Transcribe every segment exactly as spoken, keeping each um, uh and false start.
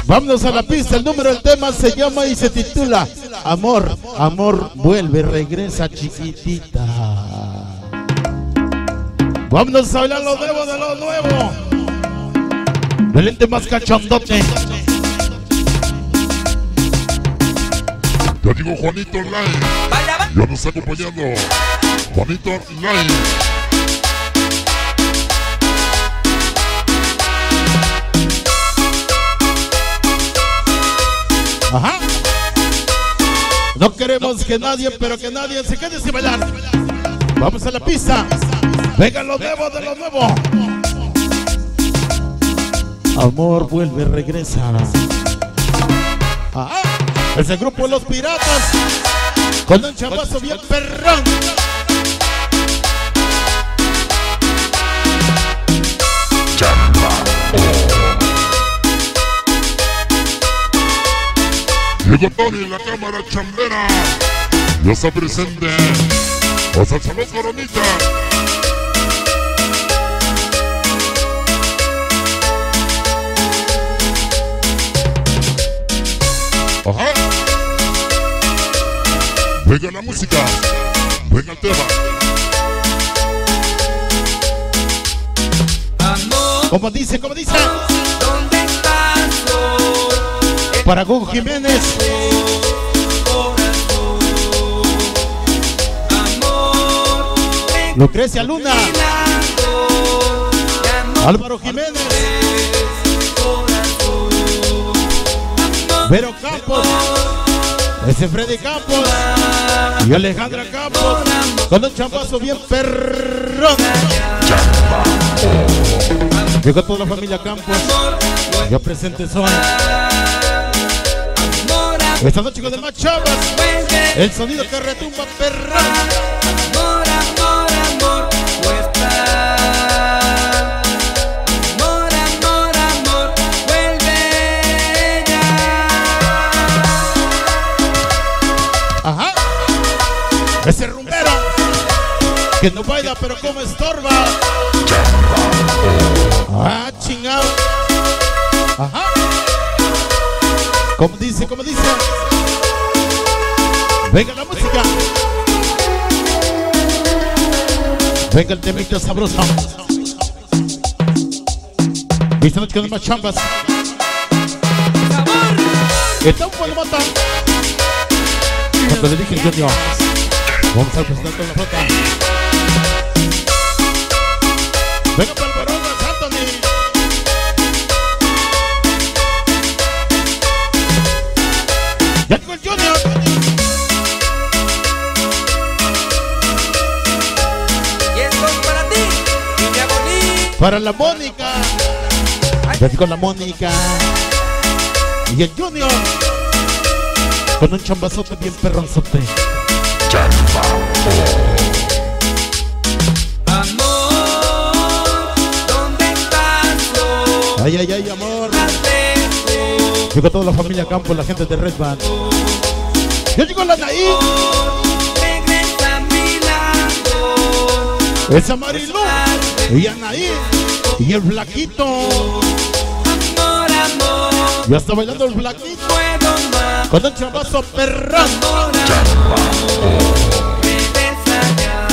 Vámonos a la pista, el número del tema se llama y se titula Amor, amor, vuelve, regresa chiquitita. Vámonos a bailar lo nuevo de lo nuevo. El ente más cachondote. Ya digo Juanito Online. Ya nos está acompañando Juanito Online. Ajá. No queremos que nadie, pero que nadie se quede sin bailar. Vamos a la pista. Venga lo nuevo de lo nuevo. Amor, vuelve, regresa. Ajá. Ese grupo de los piratas con un chamazo bien perrón. Llegó Tony, la cámara chambera. Ya está presente. O sea, salud, coronita. Ajá. Venga la música. Venga el tema. Como dice, como dice. Para Hugo Jiménez. Lucrecia Luna. Álvaro Jiménez. Vero Campos. Ese Freddy Campos. Y Alejandra Campos. Con un champazo bien perrón. Llegó toda la familia Campos. Ya presentes son. Esta noche con el más chavas. El sonido que retumba perrón. Amor, amor, amor, vuelve. Amor, amor, amor, vuelve ya. Ajá. Ese rumbero que no baila pero como estorba. Ah, chingado. Ajá. Como dice, como dice. Venga la música. Venga el temito sabroso. Esta noche con más chambas. Está un buen mata. Cuando le dije Junior, vamos a presentar con la flota. Venga para el varón de Anthony. Ya llegó el Junior. Y esto es para ti, niña bonita. Para la Mónica. Ya llegó la Mónica. Y el Junior. Con un chambazote bien perronzote. Amor, ¿dónde estás? Ay, ay, ay, amor. Llegó toda la familia Campos, la gente de Red Band. Ya llegó la Naí. Regresa a mi lado. Esa Marilu. Y Anaí. Y el Flaquito. Amor, amor, Ya está bailando el Flaquito. puedo más. Con un chambazo perrón. Amor, amor, regresa ya.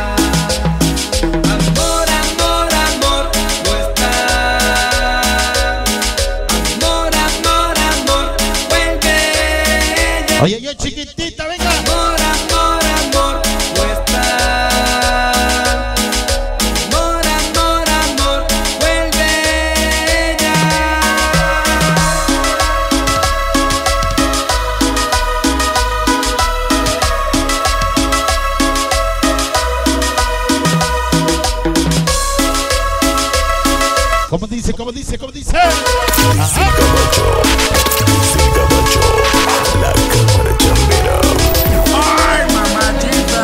Amor, amor, amor, no está. Amor, amor, amor, vuelve ya. Ay, ay, ay, chiquitita, venga. Amor, amor, amor, no está. Amor, amor, amor, vuelve ya. Como dice, como dice, como dice. Ajá. La cámara chambera. Ay, mamachita.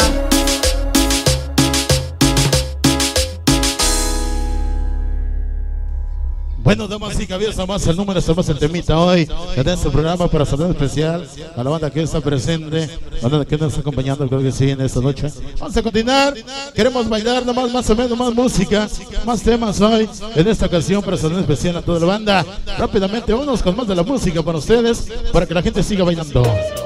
Bueno, damas y caballeros, más el número, estamos el temita hoy en este programa para saludar especial a la banda que está presente, a la banda que nos está acompañando, creo que sí, en esta noche. Vamos a continuar, queremos bailar nomás, más o menos, más música, más temas hoy en esta ocasión para saludar especial a toda la banda. Rápidamente, unos con más de la música para ustedes, para que la gente siga bailando.